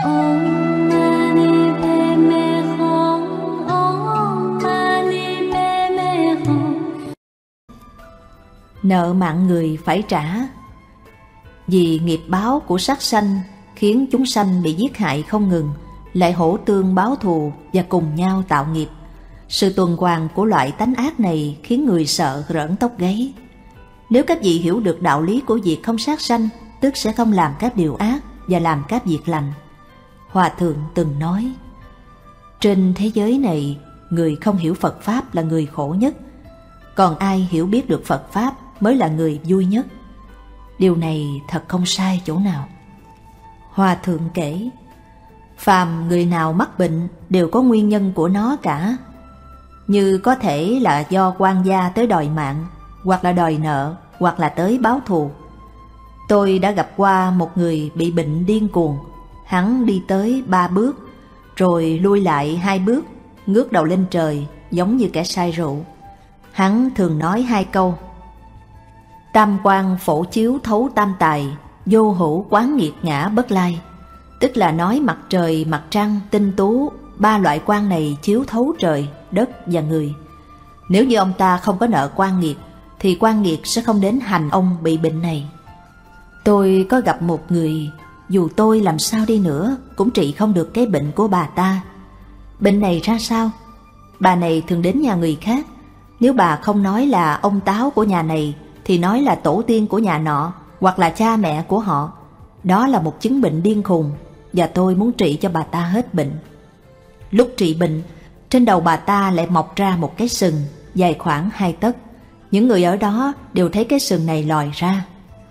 Nợ mạng người phải trả. Vì nghiệp báo của sát sanh khiến chúng sanh bị giết hại không ngừng, lại hổ tương báo thù và cùng nhau tạo nghiệp. Sự tuần hoàn của loại tánh ác này khiến người sợ rợn tóc gáy. Nếu các vị hiểu được đạo lý của việc không sát sanh, tức sẽ không làm các điều ác và làm các việc lành. Hòa thượng từng nói, trên thế giới này, người không hiểu Phật Pháp là người khổ nhất, còn ai hiểu biết được Phật Pháp mới là người vui nhất. Điều này thật không sai chỗ nào. Hòa thượng kể, phàm người nào mắc bệnh đều có nguyên nhân của nó cả. Như có thể là do quan gia tới đòi mạng, hoặc là đòi nợ, hoặc là tới báo thù. Tôi đã gặp qua một người bị bệnh điên cuồng. Hắn đi tới 3 bước, rồi lui lại 2 bước, ngước đầu lên trời giống như kẻ say rượu. Hắn thường nói 2 câu: tam quan phổ chiếu thấu tam tài, vô hữu quán nghiệt ngã bất lai. Tức là nói mặt trời, mặt trăng, tinh tú, 3 loại quan này chiếu thấu trời, đất và người. Nếu như ông ta không có nợ quan nghiệt, thì quan nghiệt sẽ không đến hành ông bị bệnh này. Tôi có gặp một người, dù tôi làm sao đi nữa cũng trị không được cái bệnh của bà ta. Bệnh này ra sao? Bà này thường đến nhà người khác. Nếu bà không nói là ông Táo của nhà này, thì nói là tổ tiên của nhà nọ, hoặc là cha mẹ của họ. Đó là một chứng bệnh điên khùng, và tôi muốn trị cho bà ta hết bệnh. Lúc trị bệnh, trên đầu bà ta lại mọc ra một cái sừng dài khoảng 2 tấc. Những người ở đó đều thấy cái sừng này lòi ra.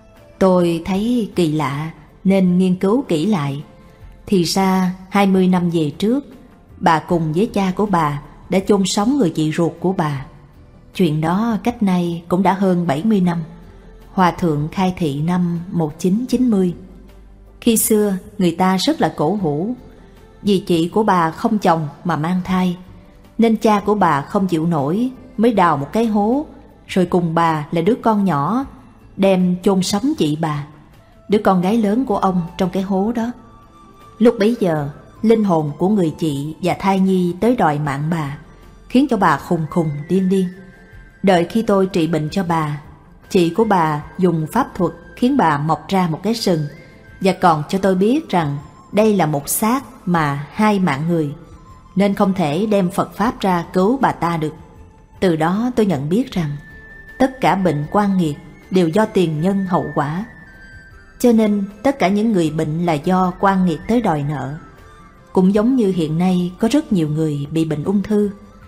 Tôi thấy kỳ lạ nên nghiên cứu kỹ lại. Thì ra 20 năm về trước, bà cùng với cha của bà đã chôn sống người chị ruột của bà. Chuyện đó cách nay cũng đã hơn 70 năm. Hòa thượng khai thị năm 1990. Khi xưa người ta rất là cổ hủ. Vì chị của bà không chồng mà mang thai, nên cha của bà không chịu nổi, mới đào một cái hố, rồi cùng bà là đứa con nhỏ đem chôn sống chị bà, đứa con gái lớn của ông, trong cái hố đó. Lúc bấy giờ, linh hồn của người chị và thai nhi tới đòi mạng bà, khiến cho bà khùng khùng điên điên. Đợi khi tôi trị bệnh cho bà, chị của bà dùng pháp thuật khiến bà mọc ra một cái sừng, và còn cho tôi biết rằng đây là một xác mà 2 mạng người, nên không thể đem Phật Pháp ra cứu bà ta được. Từ đó tôi nhận biết rằng tất cả bệnh quan nghiệt đều do tiền nhân hậu quả. Cho nên tất cả những người bệnh là do quan nghiệt tới đòi nợ. Cũng giống như hiện nay có rất nhiều người bị bệnh ung thư.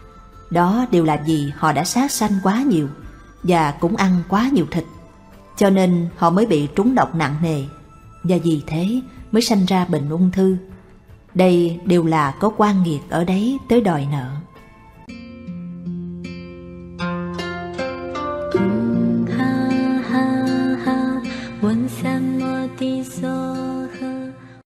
Đó đều là vì họ đã sát sanh quá nhiều và cũng ăn quá nhiều thịt, cho nên họ mới bị trúng độc nặng nề, và vì thế mới sanh ra bệnh ung thư. Đây đều là có quan nghiệt ở đấy tới đòi nợ.